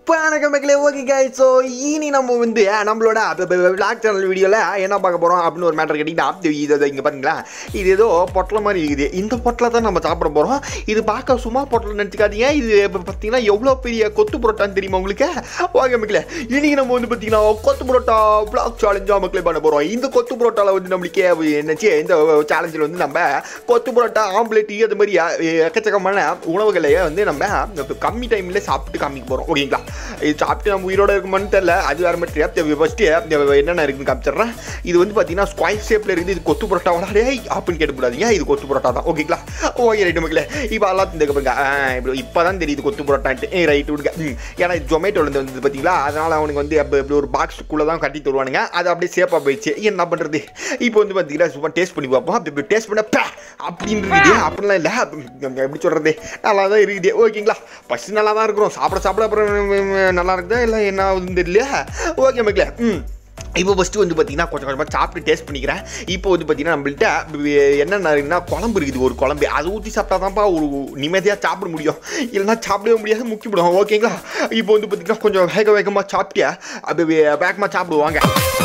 வணக்கம் மக்களே. Okay guys, so இனி நம்ம வந்து நம்மளோட விளாக் சேனல் வீடியோவில் என்ன பார்க்க போகிறோம் அப்படின்னு ஒரு மேட்டர் கேட்டிங்கன்னா, இதை இங்கே பார்த்தீங்களா, இது ஏதோ பொட்டலை மாதிரி இருக்குது. இந்த பொட்டலை தான் நம்ம சாப்பிட போகிறோம். இது பார்க்க சும்மா பொட்டலை நினச்சிக்காதீங்க. இது இப்போ பார்த்தீங்கன்னா எவ்வளோ பெரிய கொத்து புரோட்டான்னு தெரியுமா உங்களுக்கு? ஓகே மக்களே, இன்றைக்கி நம்ம வந்து பார்த்தீங்கன்னா கொத்து புரோட்டா விளாக் சேலஞ்சாக மக்களே பண்ண போகிறோம். இந்த கொத்து புரோட்டாவில் வந்து நம்மளுக்கே என்னச்சு, இந்த சேலஞ்சில் வந்து நம்ம கொத்து புரோட்டா, ஆம்லேட், அது மாதிரி எக்கச்சக்கமான உணவுகளையே வந்து நம்ம கம்மி டைமில் சாப்பிட்டு காமிக்க போகிறோம். ஓகேங்களா, இது சாப்பிட்டு நம்ம உயிரோட இருக்குமான்னு தெரியல, அது வேறு மாதிரி. ஃபஸ்ட்டு என்னென்ன இருக்குன்னு காமிச்சிட்றேன். இது வந்து பார்த்தீங்கன்னா ஸ்கொயர் ஷேப்பில் இருக்குது. இது கொத்து புரோட்டா விளாடே அப்படின்னு கேட்டுக்கூடாதீங்க, இது கொத்து புரோட்டா தான். ஓகேங்களா, ஓகே ரைட்டு மக்களே. இப்போ எல்லாம் இந்த இப்போ தான் தெரியுது கொத்து புரோட்டான்ட்டு. ரைட்டு விடுங்க. ஏன்னா ஜொமேட்டோலேருந்து வந்து பார்த்தீங்களா, அதனால் அவனுக்கு வந்து இப்படி ஒரு பாக்ஸுக்குள்ளே தான் கட்டி தருவானுங்க. அது அப்படியே சேஃபாக போயிடுச்சு. என்ன பண்ணுறது? இப்போ வந்து பார்த்தீங்கன்னா சும்மா டேஸ்ட் பண்ணி பார்ப்போம். அப்படி டேஸ்ட் பண்ண அப்படின்னு இருக்குது. அப்படிலாம் இல்லை, எப்படி சொல்கிறது, நல்லா தான் இருக்குது. ஓகேங்களா, ஃபஸ்ட்டு நல்லா தான் இருக்கிறோம். சாப்பிட அப்புறம் நல்லா இருக்குதா இல்லை என்ன ஆகுதுன்னு தெரியல. ஓகே மக்களே. இப்போ ஃபஸ்ட்டு வந்து பார்த்தீங்கன்னா கொஞ்சம் கொஞ்சமாக சாப்பிட்டு டேஸ்ட் பண்ணிக்கிறேன். இப்போ வந்து பார்த்தீங்கன்னா நம்மள்ட்ட என்னென்ன இருக்குன்னா, குழம்பு இருக்குது. ஒரு குழம்பு அதை ஊற்றி சாப்பிட்டா தான்ப்பா ஒரு நிம்மதியாக சாப்பிட முடியும், இல்லைன்னா சாப்பிடவே முடியாது, முக்கிவிடும். ஓகேங்களா, இப்போ வந்து பார்த்தீங்கன்னா கொஞ்சம் வேகமாக சாப்பிட்டு அப்படி வேகமாக சாப்பிடுவாங்க.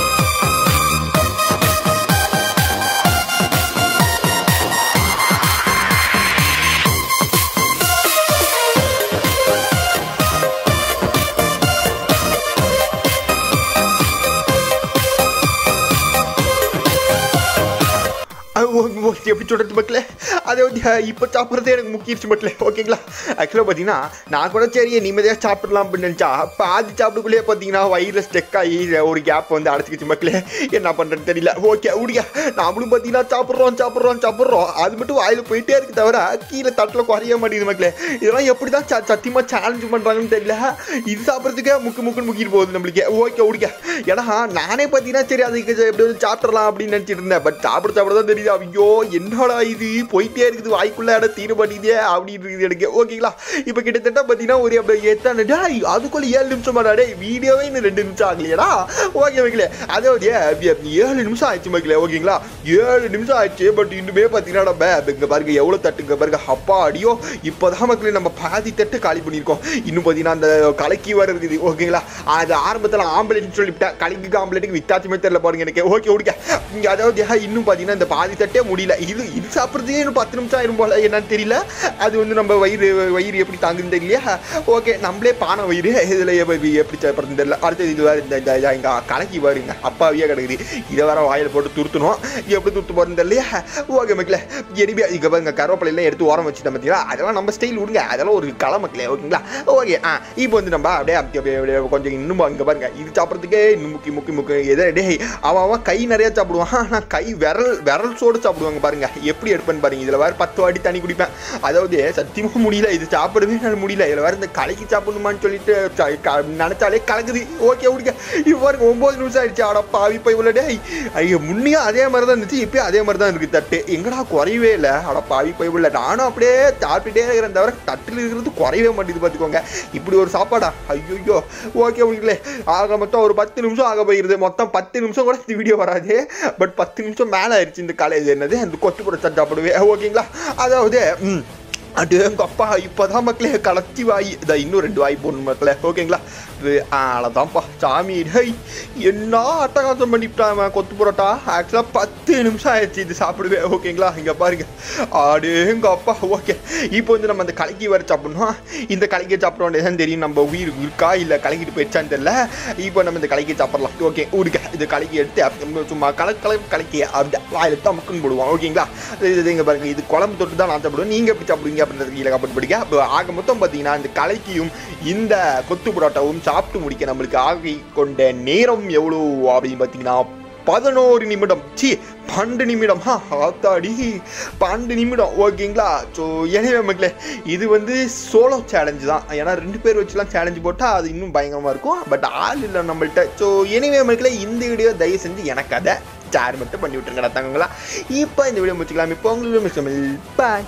எப்படி சொல்கிறது மக்களே, அதை வந்து இப்போ சாப்பிட்றதே எனக்கு முக்கியச்சு மக்களே. ஓகேங்களா, ஆக்சுவலாக பார்த்தீங்கன்னா நான் கூட சரி நிம்மதியாக சாப்பிடலாம் அப்படின்னு நினச்சா, பாதி சாப்பிட்டுக்குள்ளேயே பார்த்தீங்கன்னா வயிறு ஸ்டெக் ஆகி ஒரு கேப் வந்து அடைச்சிக்கிச்சு மக்களே. என்ன பண்ணுறதுன்னு தெரியல. ஓகே விடுங்க, நாமளும் பார்த்தீங்கன்னா சாப்பிட்றோம். அது மட்டும் வாயில் போயிட்டே இருக்கு தவிர கீழே தட்டில் குறைய மாட்டேங்குது மக்களே. இதெல்லாம் எப்படி தான் சத்தியமாக சேலஞ்சு பண்ணுறாங்கன்னு தெரியல. இது சாப்பிட்றதுக்கே முக்கிட்டு போகுது நம்மளுக்கு. ஓகே விடுங்க. ஏன்னா நானே பார்த்தீங்கன்னா சரி அதுக்கு எப்படி சாப்பிட்றலாம் அப்படின்னு நினச்சிட்டு இருந்தேன். பட் சாப்பிட தான் தெரியுது, ஐயோ என்னடா இது போயிட்டே இருக்குது, வாய்க்குள்ள இடம் தீர மாட்டேங்குதே அப்படின்னு இருக்குது எனக்கு. ஓகேங்களா, இப்போ கிட்டத்தட்ட பார்த்தீங்கன்னா ஒரு எத்தனை அதுக்குள்ள 7 நிமிஷம் மாடாடே, வீடியோவே இன்னும் 2 நிமிஷம் ஆகலையடா. ஓகே மக்களே, அதாவது 7 நிமிஷம் ஆயிடுச்சு மக்களே. ஓகேங்களா, 7 நிமிஷம் ஆயிடுச்சு. பட் இன்னுமே பார்த்தீங்கன்னா நம்ம இங்கே பாருங்க எவ்வளோ தட்டுங்க பாருங்க. அப்பா அடியோ, இப்போதான் மக்களே நம்ம பாதி தட்டு காலி பண்ணியிருக்கோம். இன்னும் பார்த்தீங்கன்னா அந்த கலக்கி வர இருக்குது. ஓகேங்களா, அது ஆரம்பத்தில் ஆம்புலன்ஸ் சொல்லிவிட்டேன், கலக்கிக்கு ஆம்புலன்ஸுக்கு வித்தியாசமே தெரியல பாருங்க எனக்கு. ஓகே விடுங்க. அதாவது இன்னும் பார்த்தீங்கன்னா இந்த பாதி தட்டே முடியல. இது சாப்பிட்றதே இன்னும் 10 நிமிஷம் ஆயிரும் போல, என்னன்னு தெரியல. அது வந்து நம்ம வயிறு எப்படி தாங்குன்னு தெரியலையா. ஓகே, நம்மளே பானை வயிறு, இதில் எப்படி சாப்பிட்றதுன்னு தெரியல. அடுத்தது இது வேறு இந்த எங்கள் கலக்கி பாருங்க, அப்பாவியே கிடக்குது. இதை வேற வாயில் போட்டு துருத்தணும், எப்படி துருத்து போகிறதுன்னு தெரியலையா. ஓகே மக்களே, எரிபியா இங்கே பாருங்க கருவேப்பிலையெல்லாம் எடுத்து ஓரம் வச்சுட்டேன் பார்த்தீங்களா. அதெல்லாம் நம்ம ஸ்டைல் விடுங்க, அதெல்லாம் ஒரு களை மக்களே. ஓகேங்களா, ஓகே. இப்போ வந்து நம்ம அப்படியே கொஞ்சம் இன்னும் இங்கே பாருங்க, இது சாப்பிட்றதுக்கே இன்னும் முக்கிய எதை டே அவன் கை நிறையா சாப்பிடுவான். ஆனால் கை விரல் சோடு சாப்பிடுவாங்க பாருங்க, எப்படி எடுப்பேன்னு பாருங்க. இதில் வேறு 10 வாட்டி தண்ணி குடிப்பேன். அதாவது சத்தியமாக முடியல, இது சாப்பிடவே நான் முடியல. இதில் வேறு இந்த கலக்கி சாப்பிடணுமான்னு சொல்லிட்டு நினச்சாலே கலக்குது. ஓகே விடுங்க. இப்போ பாருங்க 9 நிமிஷம் ஆயிடுச்சு. ஆடா பாவி போய் இவ்வளோ டே, ஐயோ முன்னையும் அதே மாதிரி தான் இருந்துச்சு, இப்போயும் அதே மாதிரி தான் இருக்குது தட்டு. எங்கடா குறையவே இல்லை. ஆடா பாவி போய் இவ்வளோ, நானும் அப்படியே சாப்பிட்டுட்டே இருக்கிறேன் தவிர தட்டில் இருக்கிறது குறையவே மாட்டேது பார்த்துக்கோங்க. இப்படி ஒரு சாப்பாடா, ஐயோ. ஓகே விடுங்களே, ஆக மொத்தம் ஒரு 10 நிமிஷம் ஆக போயிருது. மொத்தம் 10 நிமிஷம் கூட இந்த வீடியோ வராது, பட் 10 நிமிஷம் மேலே ஆயிடுச்சு இந்த காலேஜ் என்னது அந்த கொத்து புரோட்டா சாப்பிடுவேன். ஓகேங்களா, அதாவது அது எங்கள் அப்பா இப்போதான் மக்களே கலச்சி வாய் இதை இன்னும் 2 வாய் போடணும் மக்களே. ஓகேங்களா, அவ்வளோதான்ப்பா சாமி. ஹை என்ன அட்டகாசம் பண்ணிவிட்டான் கொத்து புரோட்டா. ஆக்சுவலாக 10 நிமிஷம் ஆயிடுச்சு இது சாப்பிடுவேன். ஓகேங்களா, இங்கே பாருங்க, ஆடு எங்கள் அப்பா. ஓகே, இப்போ வந்து நம்ம அந்த கலக்கி வர சாப்பிடணும். இந்த கலக்கி சாப்பிடணும் தெரியும், நம்ம உயிர் இருக்கா இல்லை கலக்கிட்டு போயிடுச்சான்னு தெரியல. இப்போ நம்ம இந்த கலக்கி சாப்பிடலாம். ஓகே விடுங்க, இது கலக்கி எடுத்து சும்மா கலக்கி அப்படி வாயில் தான் முக்குன்னு போடுவோம். ஓகேங்களா, இது இங்கே பாருங்க, இது குழம்பு தொட்டு தான் நான் சாப்பிடுவேன். நீங்கள் எப்படி சாப்பிடுவீங்க அப்படின்றது கீழே கமெண்ட் படிக்க. ஆக மொத்தம் பார்த்தீங்கன்னா இந்த கலக்கியும் இந்த கொத்து புரோட்டாவும் சாப்பிட்டு முடிக்க நம்மளுக்கு ஆகி கொண்ட நேரம் எவ்வளோ அப்படின்னு பார்த்தீங்கன்னா 11 நிமிடம். 12 நிமிடம். ஆத்தாடி 12 நிமிடம். ஓகேங்களா, ஸோ எனவே மக்களே இது வந்து சோலோ சேலஞ்சு தான். ஏன்னா 2 பேர் வச்சுலாம் சேலஞ்சு போட்டால் அது இன்னும் பயங்கரமாக இருக்கும். பட் ஆள் இல்லை நம்மள்கிட்ட. ஸோ எனவே மக்களே இந்த வீடியோ தயவு செஞ்சு எனக்கு அதை ஷேர் மட்டும் பண்ணி விட்டுருங்கடா தங்கங்களா. இப்போ இந்த வீடியோ முடிச்சுக்கலாம். இப்போ உங்களுக்கு பாய்.